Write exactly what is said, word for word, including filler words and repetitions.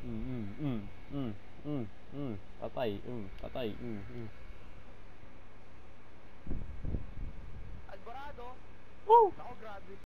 Mm, mm, mm, mm, mm, mm. Patay, mm, patay, mm, mm. Alvarado! Woo! Ako, grabe.